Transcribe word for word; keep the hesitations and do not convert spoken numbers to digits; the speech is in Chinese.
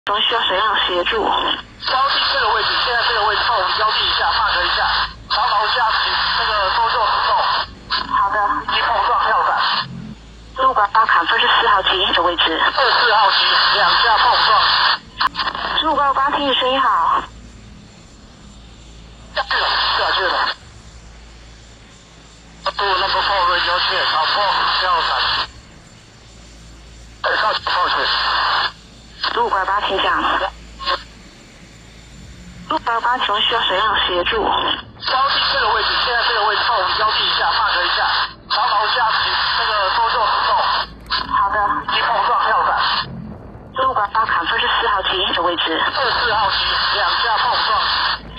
都需要谁样的协助？ 标地这个位置，现在这个位置，帮我们标地一下 ，mark 一下，长矛下起那个搜救行动。 好的。 一碰撞跳伞。 路拐八坎分是四号机的位置。 二四号机两架碰撞。 路拐八听你声音好。 下去了，下去了。Do number four radio check， 好 ，four 跳伞。二号炮去。 路拐八请讲。路拐八请问需要谁样的协助？ 标地这个位置，现在这个位置，帮我们标地一下 ，mark 一下，长矛下起那个搜救行动。 好的。 一碰撞跳伞。 路拐八坎分是四号机的位置。 二四号机两架碰撞。